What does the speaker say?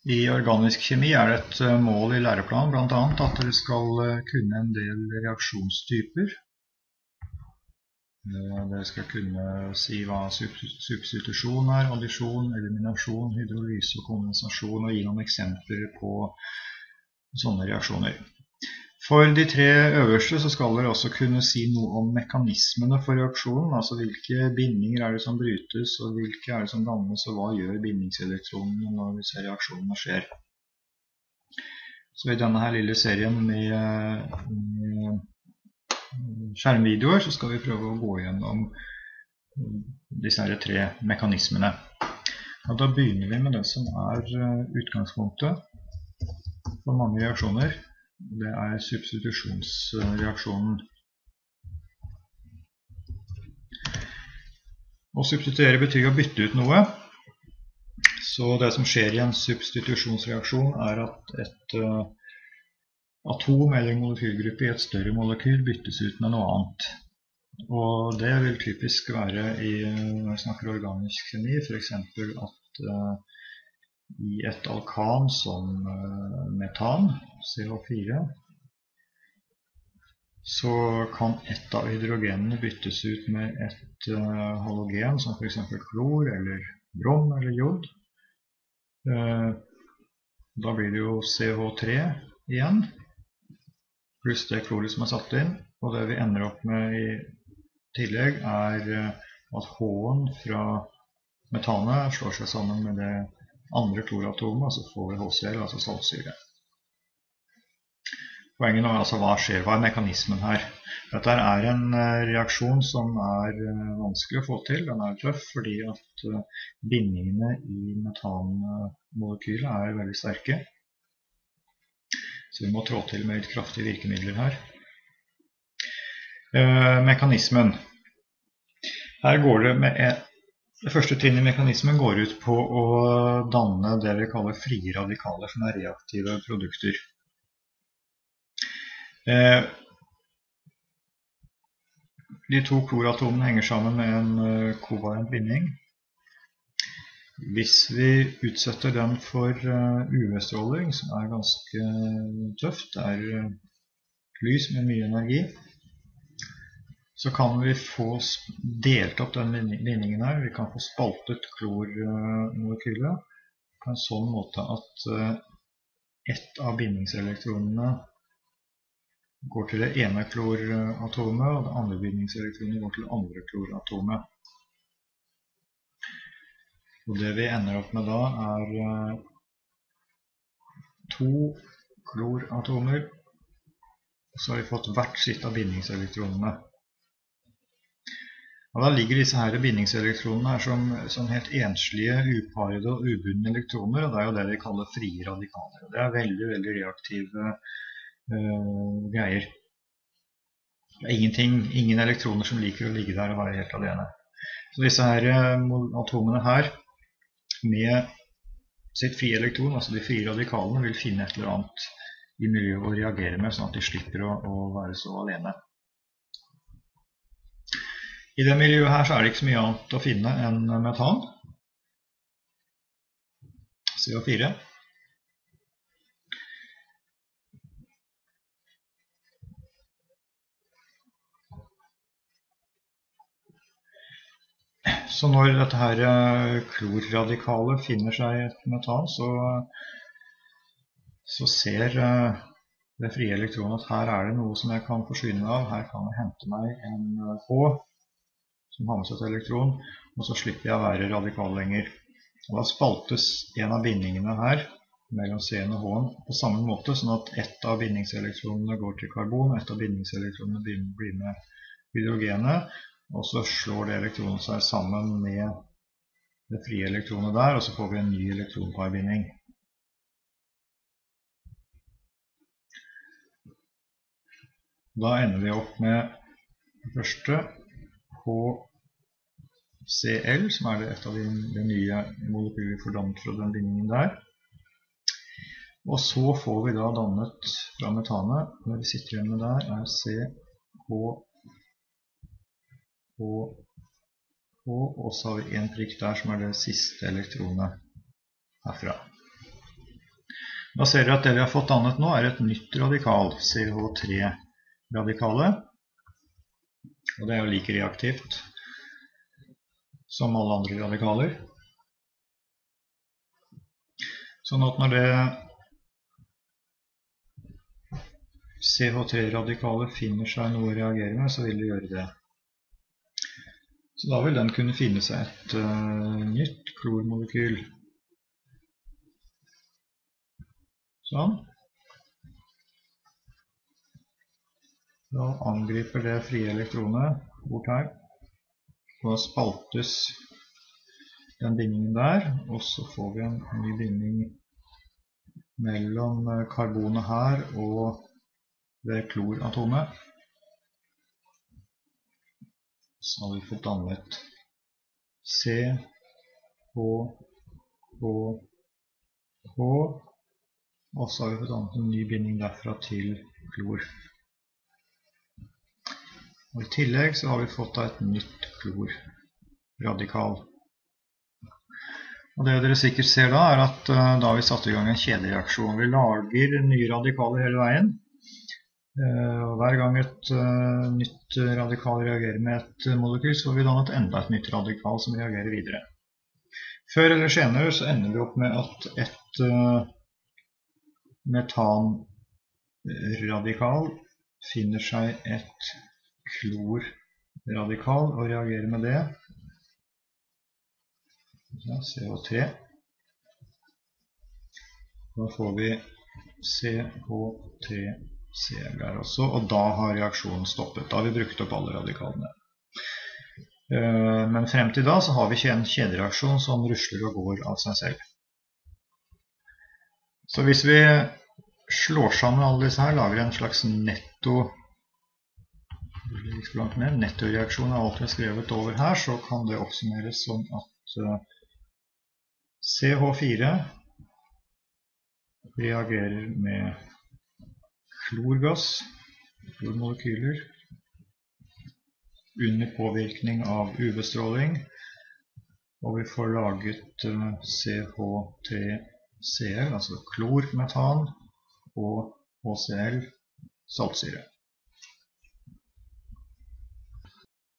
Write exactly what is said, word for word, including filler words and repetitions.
I organisk kjemi er det et mål i læreplanen blant annet at dere skal kunne en del reaksjonstyper. Dere skal kunne si hva substitusjon er, addisjon, eliminasjon, hydrolyse og kondensasjon, og gi noen eksempler på sånne reaksjoner. For de tre øverste så skal dere også kunne si noe om mekanismene for reaksjonen, altså hvilke bindinger er det som brytes, og hvilke er det som dannes, og hva gjør bindingselektronene når disse reaksjonene skjer. Så i denne her lille serien med, med skjermvideoer så skal vi prøve å gå gjennom disse her tre mekanismene. Og da begynner vi med det som er utgangspunktet for mange reaksjoner. Det er substitusjonsreaksjonen. Å substituere betyr å bytte ut noe. Så det som skjer i en substitusjonsreaksjon er at et uh, atom eller molekylgruppe i et større molekyl byttes ut med noe annet. Og det vil typisk være i, når vi snakker organisk kjemi, for eksempel at uh, i et alkan som metan, C H fire, så kan ett av hydrogenene byttes ut med et halogen, som for eksempel klor, eller brom, eller jod. Da blir det jo C H tre igjen, pluss det kloret som er satt inn, og det vi ender opp med i tillegg er at H-en fra metanet slår seg sammen med det andre kloratomet, altså får vi H C l, altså saltsyre. Poenget nå er altså hva skjer, hva er mekanismen her? Dette er en reaksjon som er vanskelig å få til, den er tøff fordi at bindingene i metanmolekylet er veldig sterke. Så vi må trå til med litt kraftige virkemidler her. Eh, mekanismen. Her går det med et Det første trinnet i mekanismen går ut på å danne det vi kaller frie radikaler, som er reaktive produkter. Eh, de to kloratomene henger sammen med en kovalent binding. Hvis vi utsetter den for U V-stråling, som er ganske tøft, det er lys med mye energi, så kan vi få delt opp den bindingen her. Vi kan få spaltet klormolekylet på en sånn måte at ett av bindingselektronene går til det ene kloratomet, og det andre bindingselektronene går til det andre kloratomet. Og det vi ender opp med da er to kloratomer, og så har vi fått hvert sitt av bindingselektronene. Og da ligger disse her bindingselektronene her som, som helt enslige, uparede og ubundne elektroner, og det er jo det vi kaller frie radikaler. Det er veldig, veldig reaktive uh, greier. Det er ingenting, ingen elektroner som liker å ligge der og være helt alene. Så disse her atomene her, med sitt frie elektron, altså de frie radikalene, vil finne et eller annet i miljøet å reagere med, sånn at de slipper å, å være så alene. I det miljøet her så er det ikke så mye annet å finne enn metan, C H fire. Så når dette her klorradikalet finner seg et metan, så, så ser det frie elektronet at her er det noe som jeg kan forsyne av. Her kan jeg hente meg en H som har med seg et elektron, og så slipper jeg å være radikal lenger. Og da spaltes en av bindingene her mellom C-en og H-en på samme måte, sånn at ett av bindingselektronene går til karbon, og ett av bindingselektronene blir med hydrogenet, og så slår det elektronet seg sammen med det frie elektronet der, og så får vi en ny elektronparbinding. Da ender vi opp med det første H C l, som er det et av de, de nye molekyler fordannet fra den bindingen der. Og så får vi da dannet fra metanet, når vi sitter igjen med der, er C, H, H, H, og så har vi en prikk der som er det siste elektronet herfra. Da ser dere at det vi har fått dannet nå er et nytt radikal, C H tre radikalet. Og det er jo like reaktivt som alle andre radikaler. Sånn at når det C H tre radikalet finner seg noe å reagere med, så vil det gjøre det. Så da vil den kunne finne seg et uh, nytt klormolekyl. Sånn. Da angriper det frie elektronet bort her. Da spaltes den bindingen der, og så får vi en ny binding mellom karbonet her og det kloratomet. Så har vi fått dannet C, H, H, H, og så har vi fått dannet en ny binding derfra til klor. Og i tillegg så har vi fått et nytt klorradikal. Og det dere sikkert ser da er at uh, da har vi satt i gang en kjedereaksjon. Vi lager nye radikaler hele veien. Uh, hver gang et uh, nytt radikal reagerer med et molekyl, så får vi dannet enda et nytt radikal som reagerer videre. Før eller senere så ender vi opp med at et uh, metanradikal finner seg et klorradikal og reagerer med det. Ja, C H tre. Da får vi C H tre Cl der også, og da har reaksjonen stoppet. Da har vi brukt opp alle radikalene. Men frem til da så har vi en kjedereaksjon som rusler og går av seg selv. Så hvis vi slår sammen alle disse her, lager en slags netto nettoreaksjon av alt vi har skrevet over her, så kan det oppsummeres som at C H fire reagerer med klorgass, klormolekyler, under påvirkning av U V-stråling, og vi får laget C H tre Cl, altså klormetan, og H C L, saltsyre.